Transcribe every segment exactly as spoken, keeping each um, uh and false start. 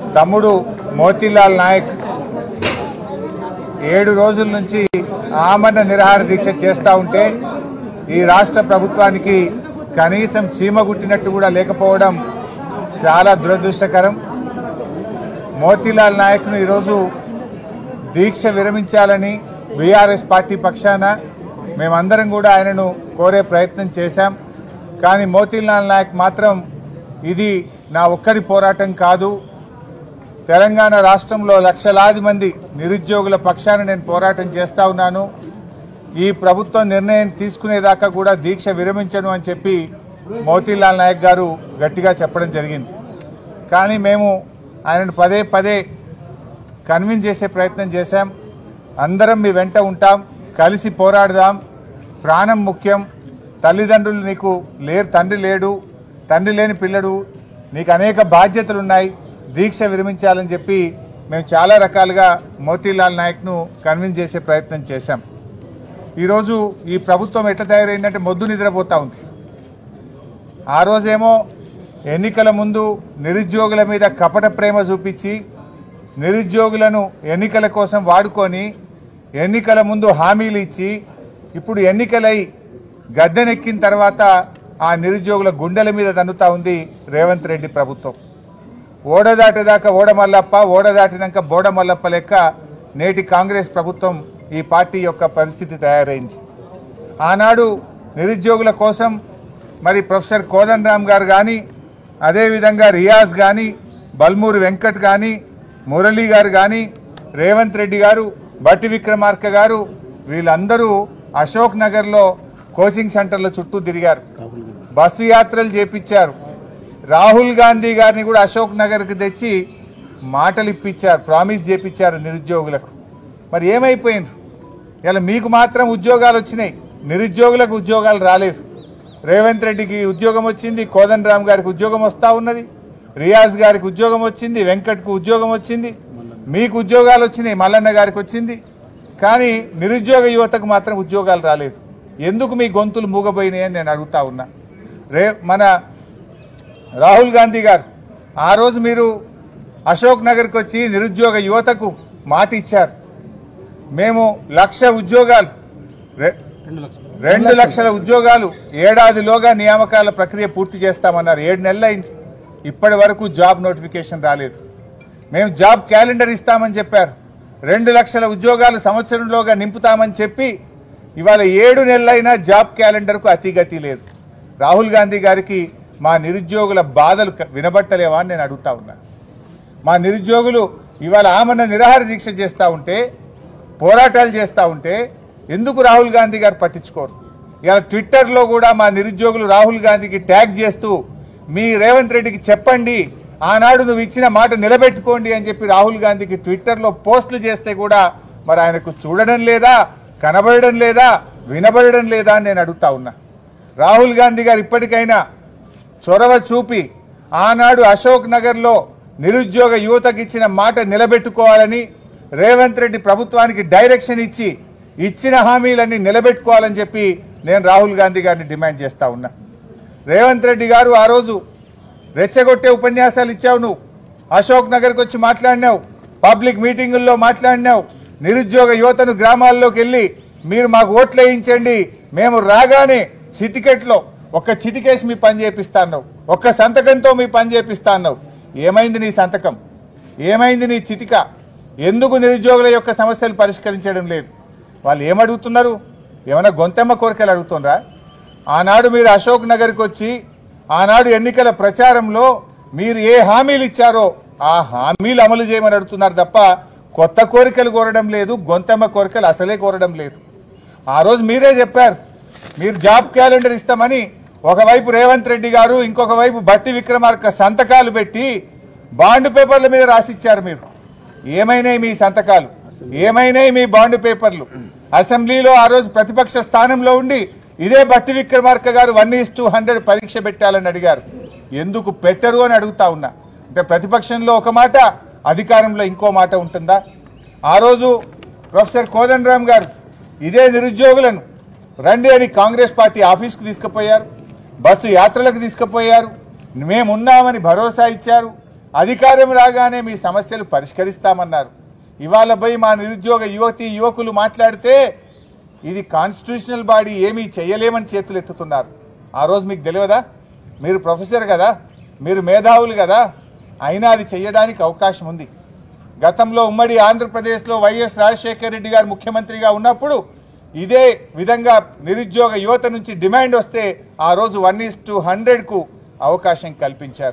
తమ్ముడు మోతీలాల్ నాయక్ ఏడు రోజుల నుంచి ఆమరణ నిరాహార దీక్ష చేస్తూ ఉంటే ఈ రాష్ట్ర ప్రభుత్వానికి కనీసం చీమగుట్టినట్టు కూడా లేకపోవడం చాలా దురదృష్టకరం. మోతీలాల్ నాయక్ను ఈరోజు దీక్ష విరమించాలని బీఆర్ఎస్ పార్టీ పక్షాన మేమందరం కూడా ఆయనను కోరే ప్రయత్నం చేశాం. కానీ మోతీలాల్ నాయక్ మాత్రం ఇది నా ఒక్కడి పోరాటం కాదు, తెలంగాణ రాష్ట్రంలో లక్షలాది మంది నిరుద్యోగుల పక్షాన నేను పోరాటం చేస్తూ ఉన్నాను, ఈ ప్రభుత్వం నిర్ణయం తీసుకునేదాకా కూడా దీక్ష విరమించను అని చెప్పి మోతీలాల్ నాయక్ గారు గట్టిగా చెప్పడం జరిగింది. కానీ మేము ఆయనను పదే పదే కన్విన్స్ చేసే ప్రయత్నం చేశాం. అందరం మీ వెంట ఉంటాం, కలిసి పోరాడదాం, ప్రాణం ముఖ్యం, తల్లిదండ్రులు నీకు లేరు, తండ్రి లేడు, తండ్రి లేని పిల్లడు, నీకు అనేక బాధ్యతలు ఉన్నాయి, దీక్ష విరమించాలని చెప్పి మేము చాలా రకాలుగా మోతీలాల్ నాయక్ను కన్విన్స్ చేసే ప్రయత్నం చేశాం. ఈరోజు ఈ ప్రభుత్వం ఎట్లా తయారైందంటే మొద్దు నిద్రపోతూ ఉంది. ఆ రోజేమో ఎన్నికల ముందు నిరుద్యోగుల మీద కపట ప్రేమ చూపించి నిరుద్యోగులను ఎన్నికల కోసం వాడుకొని ఎన్నికల ముందు హామీలు ఇచ్చి ఇప్పుడు ఎన్నికలై గద్దెనెక్కిన తర్వాత ఆ నిరుద్యోగుల గుండెల మీద దన్నుతా ఉంది రేవంత్ రెడ్డి ప్రభుత్వం. ఓడదాటేదాకా ఓడమల్లప్ప, ఓడదాటినాక బోడమల్లప్ప లెక్క నేటి కాంగ్రెస్ ప్రభుత్వం ఈ పార్టీ యొక్క పరిస్థితి తయారైంది. ఆనాడు నిరుద్యోగుల కోసం మరి ప్రొఫెసర్ కోదండరామ్ గారు కానీ, అదేవిధంగా రియాజ్ కానీ, బల్మూరి వెంకట్ కానీ, మురళీ గారు కానీ, రేవంత్ రెడ్డి గారు, బట్టి విక్రమార్క గారు వీళ్ళందరూ అశోక్ నగర్లో కోచింగ్ సెంటర్ల చుట్టూ తిరిగారు, బస్సు యాత్రలు చేపించారు. రాహుల్ గాంధీ గారిని కూడా అశోక్ నగర్కి తెచ్చి మాటలు ఇప్పించారు, ప్రామిస్ చేపించారు నిరుద్యోగులకు. మరి ఏమైపోయింది? ఇలా మీకు మాత్రం ఉద్యోగాలు వచ్చినాయి, నిరుద్యోగులకు ఉద్యోగాలు రాలేదు. రేవంత్ రెడ్డికి ఉద్యోగం వచ్చింది, కోదండరామ్ గారికి ఉద్యోగం వస్తూ ఉన్నది, రియాజ్ గారికి ఉద్యోగం వచ్చింది, వెంకట్కు ఉద్యోగం వచ్చింది, మీకు ఉద్యోగాలు వచ్చినాయి, మల్లన్న గారికి వచ్చింది. కానీ నిరుద్యోగ యువతకు మాత్రం ఉద్యోగాలు రాలేదు. ఎందుకు మీ గొంతులు మూగబోయినాయి అని నేను అడుగుతా ఉన్నా. రే మన రాహుల్ గాంధీ గారు ఆ రోజు మీరు అశోక్ నగర్కి వచ్చి నిరుద్యోగ యువతకు మాట ఇచ్చారు, మేము లక్ష ఉద్యోగాలు రెండు లక్షల ఉద్యోగాలు ఏడాదిలోగా నియామకాల ప్రక్రియ పూర్తి చేస్తామన్నారు. ఏడు నెలలు అయింది, ఇప్పటి వరకు జాబ్ నోటిఫికేషన్ రాలేదు. మేము జాబ్ క్యాలెండర్ ఇస్తామని చెప్పారు, రెండు లక్షల ఉద్యోగాలు సంవత్సరంలోగా నింపుతామని చెప్పి ఇవాళ ఏడు నెలలైనా జాబ్ క్యాలెండర్కు అతిగతి లేదు. రాహుల్ గాంధీ గారికి మా నిరుద్యోగుల బాధలు వినబట్టలేవా అని నేను అడుగుతా ఉన్నా. మా నిరుద్యోగులు ఇవాళ ఆమరణ నిరాహార దీక్ష చేస్తూ ఉంటే, పోరాటాలు చేస్తూ ఉంటే ఎందుకు రాహుల్ గాంధీ గారు పట్టించుకోరు? ఇవాళ ట్విట్టర్లో కూడా మా నిరుద్యోగులు రాహుల్ గాంధీకి ట్యాగ్ చేస్తూ మీ రేవంత్ రెడ్డికి చెప్పండి, ఆనాడు నువ్వు ఇచ్చిన మాట నిలబెట్టుకోండి అని చెప్పి రాహుల్ గాంధీకి ట్విట్టర్లో పోస్టులు చేస్తే కూడా మరి ఆయనకు చూడడం లేదా, కనబడడం లేదా, వినబడడం లేదా అని నేను అడుగుతా ఉన్నా. రాహుల్ గాంధీ గారు ఇప్పటికైనా చొరవ చూపి ఆనాడు అశోక్ నగర్లో నిరుద్యోగ యువతకు ఇచ్చిన మాట నిలబెట్టుకోవాలని, రేవంత్ రెడ్డి ప్రభుత్వానికి డైరెక్షన్ ఇచ్చి ఇచ్చిన హామీలన్నీ నిలబెట్టుకోవాలని చెప్పి నేను రాహుల్ గాంధీ గారిని డిమాండ్ చేస్తా ఉన్నా. రేవంత్ రెడ్డి గారు ఆ రోజు రెచ్చగొట్టే ఉపన్యాసాలు ఇచ్చావు, నువ్వు అశోక్ నగర్కి వచ్చి మాట్లాడినావు, పబ్లిక్ మీటింగుల్లో మాట్లాడినావు, నిరుద్యోగ యువతను గ్రామాల్లోకి వెళ్ళి మీరు మాకు ఓట్లు వేయించండి, మేము రాగానే చిటికెట్లో ఒక్క చిటికేసి మీ పని చేపిస్తాను, ఒక్క సంతకంతో మీ పని చేపిస్తాను. ఏమైంది నీ సంతకం? ఏమైంది నీ చిటిక? ఎందుకు నిరుద్యోగుల యొక్క సమస్యలు పరిష్కరించడం లేదు? వాళ్ళు ఏమడుగుతున్నారు? ఏమైనా గొంతెమ్మ కోరికలు అడుగుతున్నారా? ఆనాడు మీరు అశోక్ నగర్కి వచ్చి ఆనాడు ఎన్నికల ప్రచారంలో మీరు ఏ హామీలు ఇచ్చారో ఆ హామీలు అమలు చేయమని అడుగుతున్నారు తప్ప కొత్త కోరికలు కోరడం లేదు, గొంతెమ్మ కోరికలు అసలే కోరడం లేదు. ఆ రోజు మీరే చెప్పారు మీరు జాబ్ క్యాలెండర్ ఇస్తామని. ఒకవైపు రేవంత్ రెడ్డి గారు, ఇంకొక వైపు బట్టి విక్రమార్క సంతకాలు పెట్టి బాండ్ పేపర్ల మీద రాసిచ్చారు. మీరు ఏమైనాయి మీ సంతకాలు? ఏమైనాయి మీ బాండ్ పేపర్లు? అసెంబ్లీలో ఆ రోజు ప్రతిపక్ష స్థానంలో ఉండి ఇదే బట్టి విక్రమార్క గారు వన్ ఈస్ టూ హండ్రెడ్ పరీక్ష పెట్టాలని అడిగారు. ఎందుకు పెట్టరు అని అడుగుతా ఉన్నా. అంటే ప్రతిపక్షంలో ఒక మాట, అధికారంలో ఇంకో మాట ఉంటుందా? ఆ రోజు ప్రొఫెసర్ కోదండరామ్ గారు ఇదే నిరుద్యోగులను రండి అని కాంగ్రెస్ పార్టీ ఆఫీస్కి తీసుకుపోయారు, బస్సు యాత్రలకు తీసుకుపోయారు, మేమున్నామని భరోసా ఇచ్చారు, అధికారం రాగానే మీ సమస్యలు పరిష్కరిస్తామన్నారు. ఇవాళ పోయి మా నిరుద్యోగ యువతి యువకులు మాట్లాడితే ఇది కాన్స్టిట్యూషనల్ బాడీ ఏమీ చేయలేమని చేతులు ఎత్తుతున్నారు. ఆ రోజు మీకు తెలియదా? మీరు ప్రొఫెసర్ కదా, మీరు మేధావులు కదా, అయినా అది చేయడానికి అవకాశం ఉంది. గతంలో ఉమ్మడి ఆంధ్రప్రదేశ్లో వైఎస్ రాజశేఖర రెడ్డి గారు ముఖ్యమంత్రిగా ఉన్నప్పుడు ఇదే విధంగా నిరుద్యోగ యువత నుంచి డిమాండ్ వస్తే ఆ రోజు వన్ ఈస్ టు హండ్రెడ్కు అవకాశం కల్పించారు.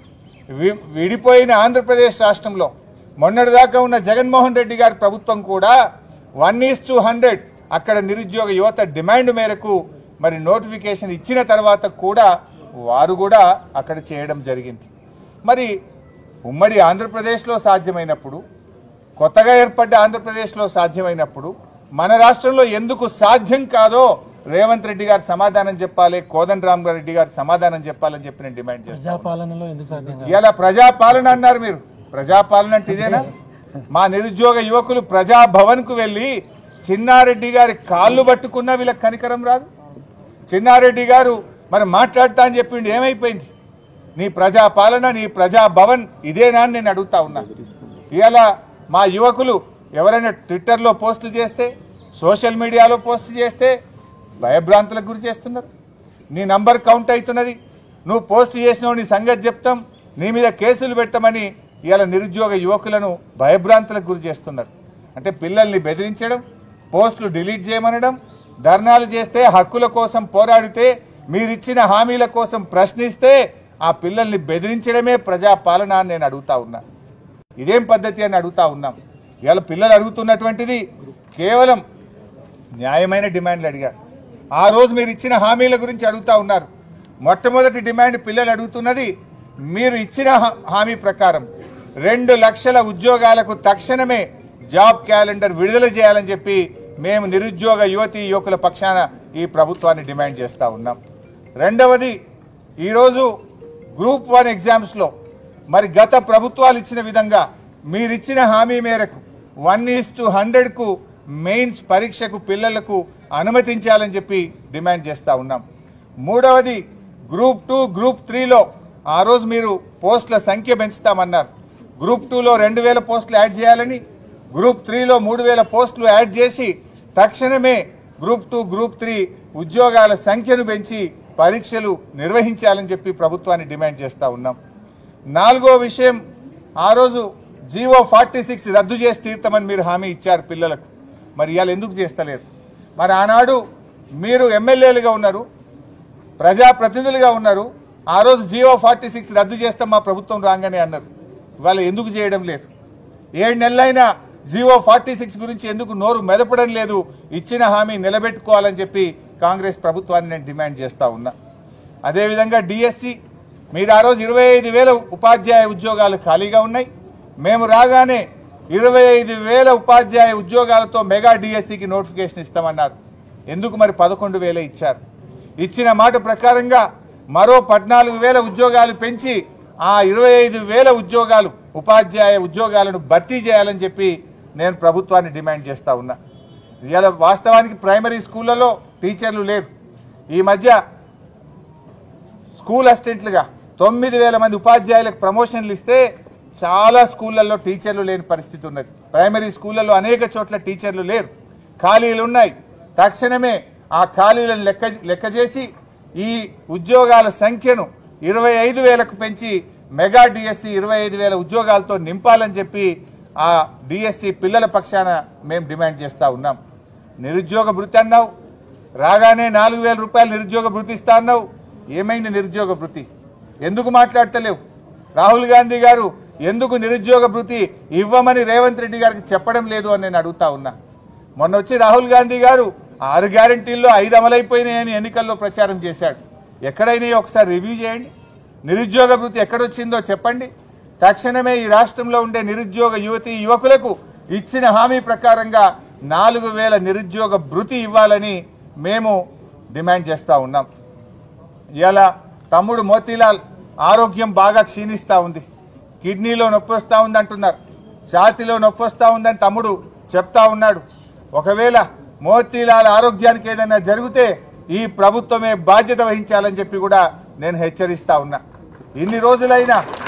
విడిపోయిన ఆంధ్రప్రదేశ్ రాష్ట్రంలో మొన్నటిదాకా ఉన్న జగన్మోహన్ రెడ్డి గారి ప్రభుత్వం కూడా వన్ ఈస్ టు హండ్రెడ్ అక్కడ నిరుద్యోగ యువత డిమాండ్ మేరకు మరి నోటిఫికేషన్ ఇచ్చిన తర్వాత కూడా వారు కూడా అక్కడ చేయడం జరిగింది. మరి ఉమ్మడి ఆంధ్రప్రదేశ్లో సాధ్యమైనప్పుడు, కొత్తగా ఏర్పడ్డ ఆంధ్రప్రదేశ్లో సాధ్యమైనప్పుడు మన రాష్ట్రంలో ఎందుకు సాధ్యం కాదో రేవంత్ రెడ్డి గారు సమాధానం చెప్పాలి, కోదండరామ్ రెడ్డి గారు సమాధానం చెప్పాలని చెప్పి నేను డిమాండ్ చేస్తాను. ఇలా ప్రజాపాలన అన్నారు మీరు. ప్రజాపాలన అంటే ఇదేనా? మా నిరుద్యోగ యువకులు ప్రజాభవన్కు వెళ్ళి చిన్నారెడ్డి గారి కాళ్ళు పట్టుకున్నా వీళ్ళకి కనికరం రాదు. చిన్నారెడ్డి గారు మరి మాట్లాడతా అని చెప్పిండు, ఏమైపోయింది? నీ ప్రజాపాలన, నీ ప్రజాభవన్ ఇదేనా అని నేను అడుగుతా ఉన్నా. ఇవాళ మా యువకులు ఎవరైనా ట్విట్టర్లో పోస్టు చేస్తే, సోషల్ మీడియాలో పోస్ట్ చేస్తే భయభ్రాంతులకు గురి చేస్తున్నారు. నీ నంబర్ కౌంట్ అవుతున్నది, నువ్వు పోస్ట్ చేసినావు, నీ సంగతి చెప్తాం, నీ మీద కేసులు పెట్టమని ఇవాళ నిరుద్యోగ యువకులను భయభ్రాంతులకు గురి చేస్తున్నారు. అంటే పిల్లల్ని బెదిరించడం, పోస్టులు డిలీట్ చేయమనడం, ధర్నాలు చేస్తే, హక్కుల కోసం పోరాడితే, మీరిచ్చిన హామీల కోసం ప్రశ్నిస్తే ఆ పిల్లల్ని బెదిరించడమే ప్రజాపాలన అని నేను అడుగుతా ఉన్నా. ఇదేం పద్ధతి అని అడుగుతా ఉన్నాం. ఇవాళ పిల్లలు అడుగుతున్నటువంటిది కేవలం న్యాయమైన డిమాండ్లు అడిగారు. ఆ రోజు మీరు ఇచ్చిన హామీల గురించి అడుగుతా ఉన్నారు. మొట్టమొదటి డిమాండ్ పిల్లలు అడుగుతున్నది, మీరు ఇచ్చిన హామీ ప్రకారం రెండు లక్షల ఉద్యోగాలకు తక్షణమే జాబ్ క్యాలెండర్ విడుదల చేయాలని చెప్పి మేము నిరుద్యోగ యువతి యువకుల పక్షాన ఈ ప్రభుత్వాన్ని డిమాండ్ చేస్తూ ఉన్నాం. రెండవది, ఈరోజు గ్రూప్ వన్ ఎగ్జామ్స్లో మరి గత ప్రభుత్వాలు ఇచ్చిన విధంగా మీరిచ్చిన హామీ మేరకు వన్ ఈస్ టు హండ్రెడ్కు మెయిన్స్ పరీక్షకు పిల్లలకు అనుమతించాలని చెప్పి డిమాండ్ చేస్తూ ఉన్నాం. మూడవది, గ్రూప్ టూ గ్రూప్ త్రీలో ఆ రోజు మీరు పోస్టుల సంఖ్య పెంచుతామన్నారు. గ్రూప్ టూలో రెండు వేల పోస్టులు యాడ్ చేయాలని, గ్రూప్ త్రీలో మూడు వేల పోస్టులు యాడ్ చేసి తక్షణమే గ్రూప్ టూ గ్రూప్ త్రీ ఉద్యోగాల సంఖ్యను పెంచి పరీక్షలు నిర్వహించాలని చెప్పి ప్రభుత్వాన్ని డిమాండ్ చేస్తూ ఉన్నాం. నాలుగో విషయం, ఆ రోజు జీవో ఫార్టీ సిక్స్ రద్దు చేసి తీర్తామని మీరు హామీ ఇచ్చారు పిల్లలకు. మరి ఇవాళ ఎందుకు చేస్తలేరు? మరి ఆనాడు మీరు ఎమ్మెల్యేలుగా ఉన్నారు, ప్రజాప్రతినిధులుగా ఉన్నారు. ఆ రోజు జీవో ఫార్టీ సిక్స్ రద్దు చేస్తాం మా ప్రభుత్వం రాగానే అన్నారు. ఇవాళ ఎందుకు చేయడం లేదు? ఏడు నెలలైనా జీవో ఫార్టీ సిక్స్ గురించి ఎందుకు నోరు మెదపడం లేదు? ఇచ్చిన హామీ నిలబెట్టుకోవాలని చెప్పి కాంగ్రెస్ ప్రభుత్వాన్ని నేను డిమాండ్ చేస్తూ ఉన్నా. అదేవిధంగా డిఎస్సి, మీరు ఆ రోజు ఇరవై ఐదు వేల ఉపాధ్యాయ ఉద్యోగాలు ఖాళీగా ఉన్నాయి. మేము రాగానే ఇరవై ఐదు వేల ఉపాధ్యాయ ఉద్యోగాలతో మెగా డిఎస్సికి నోటిఫికేషన్ ఇస్తామన్నారు. ఎందుకు మరి పదకొండు వేల ఇచ్చారు? ఇచ్చిన మాట ప్రకారంగా మరో పద్నాలుగు వేల ఉద్యోగాలు పెంచి ఆ ఇరవై ఐదు వేల ఉద్యోగాలు ఉపాధ్యాయ ఉద్యోగాలను భర్తీ చేయాలని చెప్పి నేను ప్రభుత్వాన్ని డిమాండ్ చేస్తూ ఉన్నా. ఇవాళ వాస్తవానికి ప్రైమరీ స్కూళ్ళలో టీచర్లు లేరు. ఈ మధ్య స్కూల్ అసిస్టెంట్లుగా తొమ్మిది వేల మంది ఉపాధ్యాయులకు ప్రమోషన్లు ఇస్తే చాలా స్కూళ్ళల్లో టీచర్లు లేని పరిస్థితి ఉన్నది. ప్రైమరీ స్కూళ్ళల్లో అనేక చోట్ల టీచర్లు లేరు, ఖాళీలు ఉన్నాయి. తక్షణమే ఆ ఖాళీలను లెక్క లెక్క చేసి ఈ ఉద్యోగాల సంఖ్యను ఇరవై ఐదు వేలకు పెంచి మెగా డిఎస్సి ఇరవై ఐదు వేల ఉద్యోగాలతో నింపాలని చెప్పి ఆ డిఎస్సి పిల్లల పక్షాన మేము డిమాండ్ చేస్తూ ఉన్నాం. నిరుద్యోగ భృతి అన్నావు, రాగానే నాలుగు వేల రూపాయలు నిరుద్యోగ భృతి ఇస్తా అన్నావు. ఏమైంది నిరుద్యోగ భృతి? ఎందుకు మాట్లాడతలేవు? రాహుల్ గాంధీ గారు ఎందుకు నిరుద్యోగ భృతి ఇవ్వమని రేవంత్ రెడ్డి గారికి చెప్పడం లేదు అని నేను అడుగుతా ఉన్నా. మొన్న వచ్చి రాహుల్ గాంధీ గారు ఆరు గ్యారంటీల్లో ఐదు అమలైపోయినాయని ఎన్నికల్లో ప్రచారం చేశాడు. ఎక్కడైనా ఒకసారి రివ్యూ చేయండి. నిరుద్యోగ భృతి ఎక్కడొచ్చిందో చెప్పండి. తక్షణమే ఈ రాష్ట్రంలో ఉండే నిరుద్యోగ యువతి యువకులకు ఇచ్చిన హామీ ప్రకారంగా నాలుగు వేల నిరుద్యోగ భృతి ఇవ్వాలని మేము డిమాండ్ చేస్తూ ఉన్నాం. ఇలా తమ్ముడు మోతీలాల్ ఆరోగ్యం బాగా క్షీణిస్తూ ఉంది, కిడ్నీలో నొప్పి వస్తూ ఉంది అంటున్నారు, ఛాతీలో నొప్పి వస్తూ ఉందని తమ్ముడు చెప్తా ఉన్నాడు. ఒకవేళ మోతీలాల్ ఆరోగ్యానికి ఏదైనా జరిగితే ఈ ప్రభుత్వమే బాధ్యత వహించాలని చెప్పి కూడా నేను హెచ్చరిస్తా ఉన్నా. ఇన్ని రోజులైనా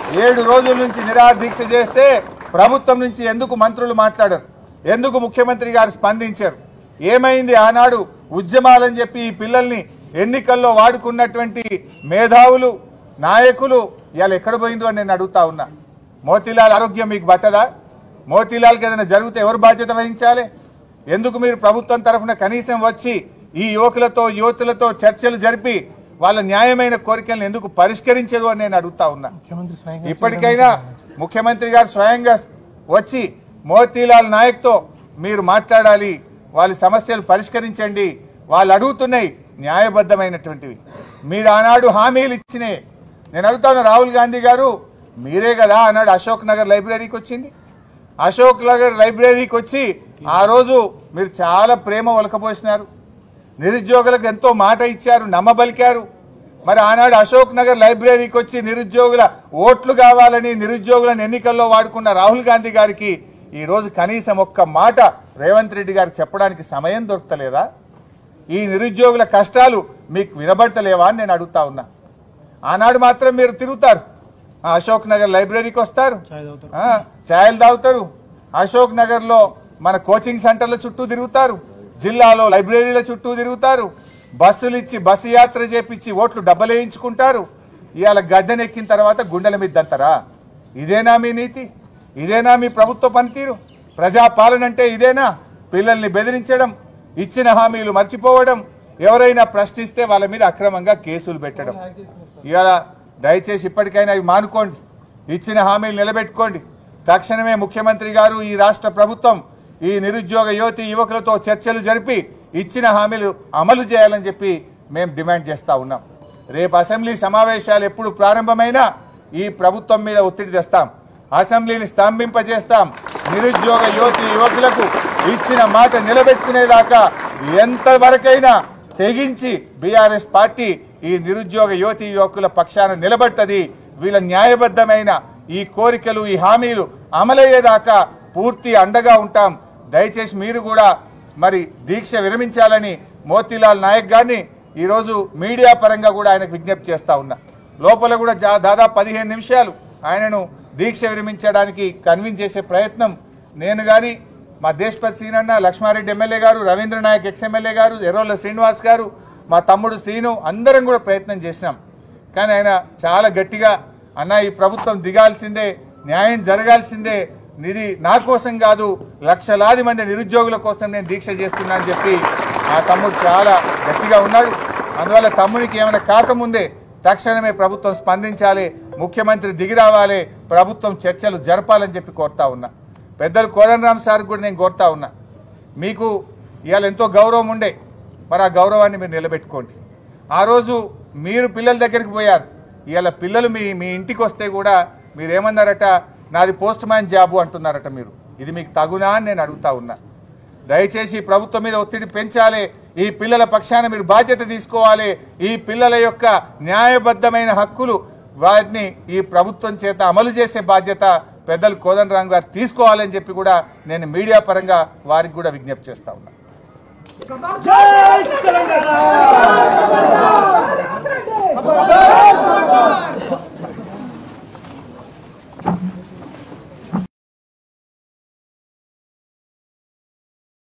ఏడు రోజుల నుంచి నిరాహార దీక్ష చేస్తే ప్రభుత్వం నుంచి ఎందుకు మంత్రులు మాట్లాడారు? ఎందుకు ముఖ్యమంత్రి గారు స్పందించారు? ఏమైంది? ఆనాడు ఉద్యమాలని చెప్పి ఈ పిల్లల్ని ఎన్నికల్లో వాడుకున్నటువంటి మేధావులు నాయకులు ఇవాళ ఎక్కడ పోయిందో అని నేను అడుగుతా ఉన్నా. మోతీలాల్ ఆరోగ్యం మీకు పట్టదా? మోతీలాల్కి ఏదైనా జరిగితే ఎవరు బాధ్యత వహించాలి? ఎందుకు మీరు ప్రభుత్వం తరఫున కనీసం వచ్చి ఈ యువకులతో యువతులతో చర్చలు జరిపి వాళ్ళ న్యాయమైన కోరికలను ఎందుకు పరిష్కరించరు అని నేను అడుగుతా ఉన్నా. ఇప్పటికైనా ముఖ్యమంత్రి గారు స్వయంగా వచ్చి మోతీలాల్ నాయక్తో మీరు మాట్లాడాలి, వాళ్ళ సమస్యలు పరిష్కరించండి. వాళ్ళు అడుగుతున్నాయి న్యాయబద్ధమైనటువంటివి. మీరు ఆనాడు హామీలు ఇచ్చినే. నేను అడుగుతా ఉన్నా, రాహుల్ గాంధీ గారు మీరే కదా ఆనాడు అశోక్ నగర్ లైబ్రరీకి వచ్చింది. అశోక్ నగర్ లైబ్రరీకి వచ్చి ఆ రోజు మీరు చాలా ప్రేమ ఒలకపోసినారు, నిరుద్యోగులకు ఎంతో మాట ఇచ్చారు, నమ్మబలికారు. మరి ఆనాడు అశోక్ నగర్ లైబ్రరీకి వచ్చి నిరుద్యోగుల ఓట్లు కావాలని నిరుద్యోగులను ఎన్నికల్లో వాడుకున్న రాహుల్ గాంధీ గారికి ఈరోజు కనీసం ఒక్క మాట రేవంత్ రెడ్డి గారికి చెప్పడానికి సమయం దొరకలేదా? ఈ నిరుద్యోగుల కష్టాలు మీకు వినబడతలేవా అని నేను అడుగుతా ఉన్నా. ఆనాడు మాత్రం మీరు తిరుగుతారు, అశోక్ నగర్ లైబ్రరీకి వస్తారు, ఛాయలు తాగుతారు, అశోక్ నగర్లో మన కోచింగ్ సెంటర్ల చుట్టూ తిరుగుతారు, జిల్లాలో లైబ్రరీల చుట్టూ తిరుగుతారు, బస్సులు ఇచ్చి బస్సు యాత్ర చేపించి ఓట్లు డబ్బలేయించుకుంటారు. ఇవాళ గద్దెనెక్కిన తర్వాత గుండెల మీద దంతరా? ఇదేనా మీ నీతి? ఇదేనా మీ ప్రభుత్వ పనితీరు? ప్రజాపాలన అంటే ఇదేనా? పిల్లల్ని బెదిరించడం, ఇచ్చిన హామీలు మర్చిపోవడం, ఎవరైనా ప్రశ్నిస్తే వాళ్ళ మీద అక్రమంగా కేసులు పెట్టడం. ఇవాళ దయచేసి ఇప్పటికైనా ఇవి మానుకోండి, ఇచ్చిన హామీలు నిలబెట్టుకోండి. తక్షణమే ముఖ్యమంత్రి గారు, ఈ రాష్ట్ర ప్రభుత్వం ఈ నిరుద్యోగ యువతి యువకులతో చర్చలు జరిపి ఇచ్చిన హామీలు అమలు చేయాలని చెప్పి మేము డిమాండ్ చేస్తూ ఉన్నాం. రేపు అసెంబ్లీ సమావేశాలు ఎప్పుడు ప్రారంభమైనా ఈ ప్రభుత్వం మీద ఒత్తిడి తెస్తాం, అసెంబ్లీని స్తంభింపజేస్తాం. నిరుద్యోగ యువతి యువకులకు ఇచ్చిన మాట నిలబెట్టుకునేదాకా ఎంతవరకైనా తెగించి బీఆర్ఎస్ పార్టీ ఈ నిరుద్యోగ యువతి యువకుల పక్షాన నిలబడుతుంది. వీళ్ళ న్యాయబద్ధమైన ఈ కోరికలు ఈ హామీలు అమలయ్యేదాకా పూర్తి అండగా ఉంటాం. దయచేసి మీరు కూడా మరి దీక్ష విరమించాలని మోతీలాల్ నాయక్ గారిని ఈరోజు మీడియా పరంగా కూడా ఆయనకు విజ్ఞప్తి చేస్తా ఉన్నా. లోపల కూడా దాదాపు పదిహేను నిమిషాలు ఆయనను దీక్ష విరమించడానికి కన్విన్స్ చేసే ప్రయత్నం నేను కానీ, మా దేశపతి సీనన్న, లక్ష్మారెడ్డి ఎమ్మెల్యే గారు, రవీంద్ర నాయక్ ఎక్స్ ఎమ్మెల్యే గారు, ఎర్రోళ్ళ శ్రీనివాస్ గారు, మా తమ్ముడు సీను అందరం కూడా ప్రయత్నం చేసినాం. కానీ ఆయన చాలా గట్టిగా అన్న ఈ ప్రభుత్వం దిగాల్సిందే, న్యాయం జరగాల్సిందే, ఇది నా కోసం కాదు లక్షలాది మంది నిరుద్యోగుల కోసం నేను దీక్ష చేస్తున్నా అని చెప్పి ఆ తమ్ముడు చాలా గట్టిగా ఉన్నాడు. అందువల్ల తమ్మునికి ఏమైనా కాకముందే తక్షణమే ప్రభుత్వం స్పందించాలి, ముఖ్యమంత్రి దిగి రావాలి, ప్రభుత్వం చర్చలు జరపాలని చెప్పి కోరుతా ఉన్నా. పెద్దలు కోదండరామ్ సార్ కూడా నేను కోరుతా ఉన్నా, మీకు ఇవాళ ఎంతో గౌరవం ఉండే, మరి ఆ గౌరవాన్ని మీరు నిలబెట్టుకోండి. ఆ రోజు మీరు పిల్లల దగ్గరికి పోయారు, ఇవాళ పిల్లలు మీ మీ ఇంటికి వస్తే కూడా మీరు ఏమన్నారట, నాది పోస్ట్ మ్యాన్ జాబు అంటున్నారట. మీరు ఇది మీకు తగునా అని నేను అడుగుతా ఉన్నా. దయచేసి ప్రభుత్వం మీద ఒత్తిడి పెంచాలి, ఈ పిల్లల పక్షాన మీరు బాధ్యత తీసుకోవాలి. ఈ పిల్లల యొక్క న్యాయబద్ధమైన హక్కులు వాటిని ఈ ప్రభుత్వం చేత అమలు చేసే బాధ్యత పెద్దలు కోదండరామ్ గారు తీసుకోవాలని చెప్పి కూడా నేను మీడియా పరంగా వారికి కూడా విజ్ఞప్తి చేస్తా ఉన్నా.